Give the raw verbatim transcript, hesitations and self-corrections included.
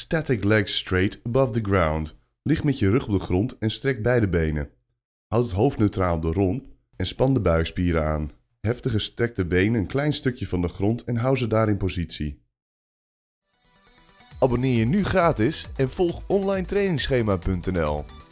Static legs straight above the ground. Lig met je rug op de grond en strek beide benen. Houd het hoofd neutraal op de romp en span de buikspieren aan. Hef de gestrekte benen een klein stukje van de grond en hou ze daar in positie. Abonneer je nu gratis en volg online trainingsschema punt n l.